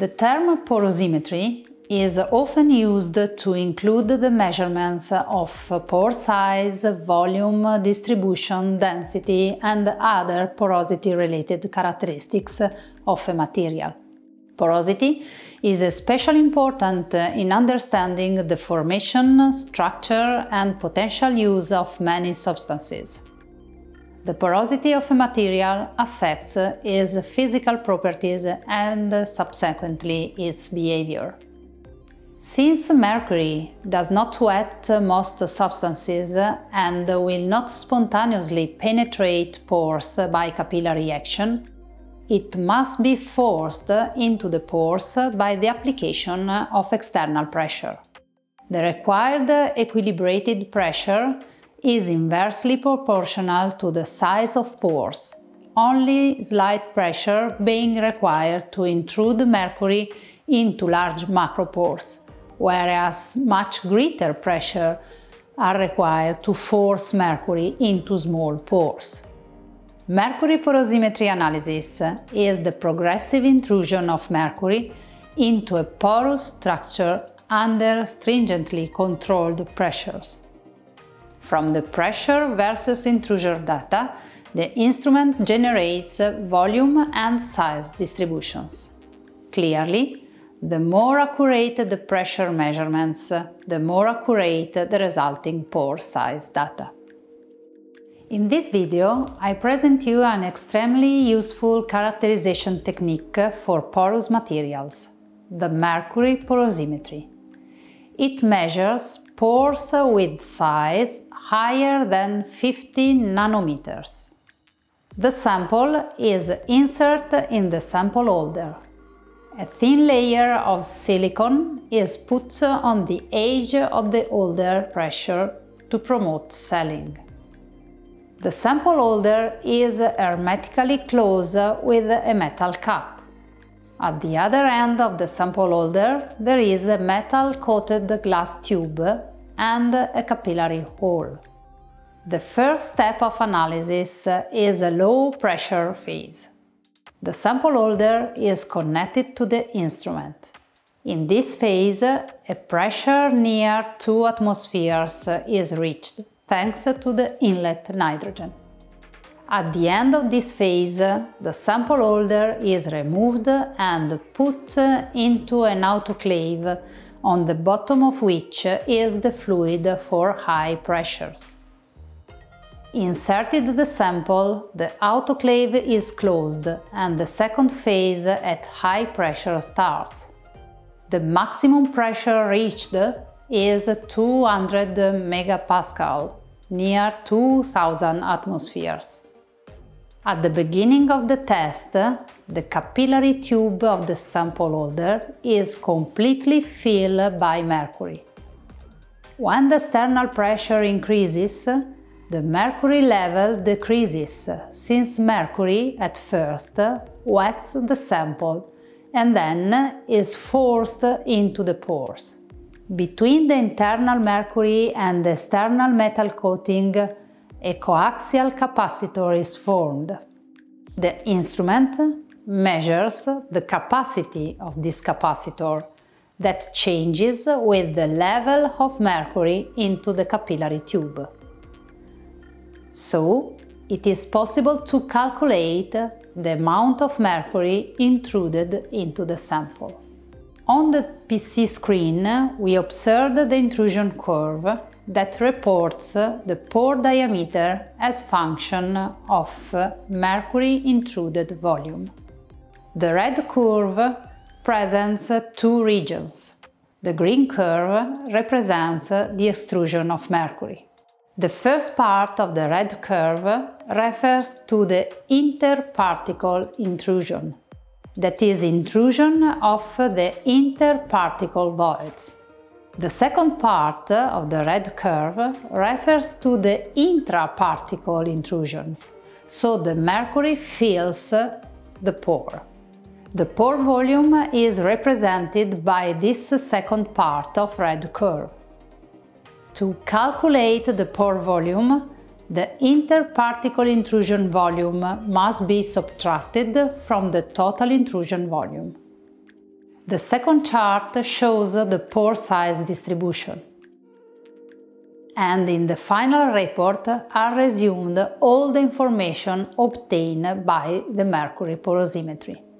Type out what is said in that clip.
The term porosimetry is often used to include the measurements of pore size, volume, distribution, density, and other porosity-related characteristics of a material. Porosity is especially important in understanding the formation, structure, and potential use of many substances. The porosity of a material affects its physical properties and subsequently its behavior. Since mercury does not wet most substances and will not spontaneously penetrate pores by capillary action, it must be forced into the pores by the application of external pressure. The required equilibrated pressure is inversely proportional to the size of pores, only slight pressure being required to intrude mercury into large macropores, whereas much greater pressure are required to force mercury into small pores. Mercury porosimetry analysis is the progressive intrusion of mercury into a porous structure under stringently controlled pressures. From the pressure versus intrusion data, the instrument generates volume and size distributions. Clearly, the more accurate the pressure measurements, the more accurate the resulting pore size data. In this video, I present you an extremely useful characterization technique for porous materials, the mercury porosimetry. It measures pores with size higher than 50 nanometers. The sample is inserted in the sample holder. A thin layer of silicone is put on the edge of the holder pressure to promote sealing. The sample holder is hermetically closed with a metal cap. At the other end of the sample holder, there is a metal-coated glass tube and a capillary hole. The first step of analysis is a low-pressure phase. The sample holder is connected to the instrument. In this phase, a pressure near 2 atmospheres is reached, thanks to the inlet nitrogen. At the end of this phase, the sample holder is removed and put into an autoclave, on the bottom of which is the fluid for high pressures. Inserted the sample, the autoclave is closed and the second phase at high pressure starts. The maximum pressure reached is 200 megapascal, near 2000 atmospheres. At the beginning of the test, the capillary tube of the sample holder is completely filled by mercury. When the external pressure increases, the mercury level decreases, since mercury at first wets the sample and then is forced into the pores. Between the internal mercury and the external metal coating, a coaxial capacitor is formed. The instrument measures the capacity of this capacitor that changes with the level of mercury into the capillary tube. So, it is possible to calculate the amount of mercury intruded into the sample. On the PC screen, we observed the intrusion curve that reports the pore diameter as function of mercury intruded volume. The red curve presents two regions. The green curve represents the extrusion of mercury. The first part of the red curve refers to the interparticle intrusion, that is, intrusion of the interparticle voids. The second part of the red curve refers to the intraparticle intrusion, so the mercury fills the pore. The pore volume is represented by this second part of red curve. To calculate the pore volume, the interparticle intrusion volume must be subtracted from the total intrusion volume. The second chart shows the pore size distribution. And in the final report are resumed all the information obtained by the mercury porosimetry.